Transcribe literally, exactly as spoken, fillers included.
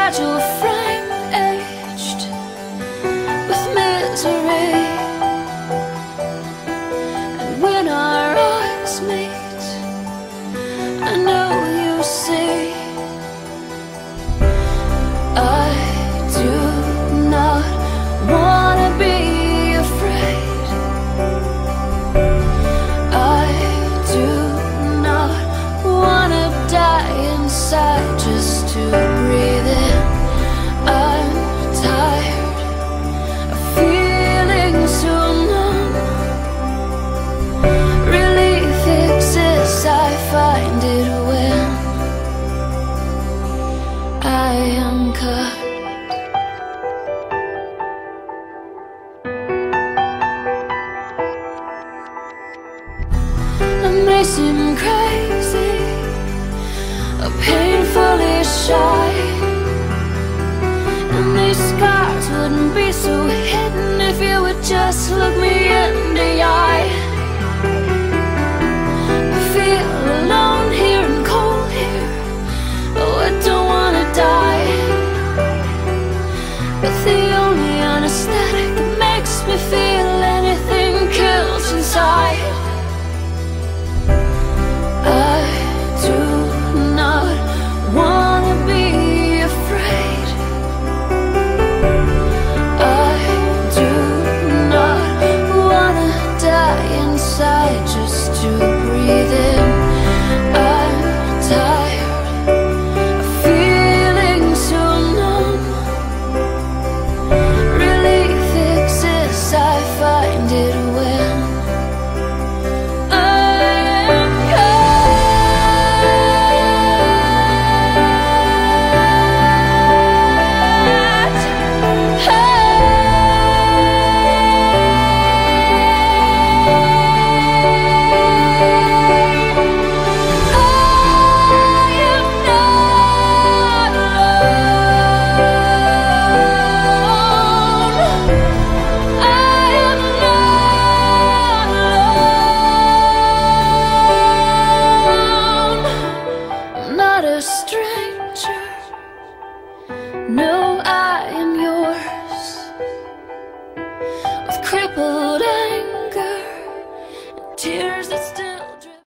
fragile frame aged with misery. And when our eyes meet, I know you see, I do not wanna be afraid. I do not wanna die inside just to breathe in. I'm tired of feeling so numb. Relief exists, I find it when I am cut. I may seem crazy, or painfully shy, and these scars wouldn't be so hidden if you would just look me in the eye. I feel alone here and cold here. Oh, I don't wanna die, but the only anesthetic that makes me feel anything kills inside. I do not wanna be afraid. I do not wanna die inside just to breathe in. I'm tired of feeling so numb. Relief exists, I find it when no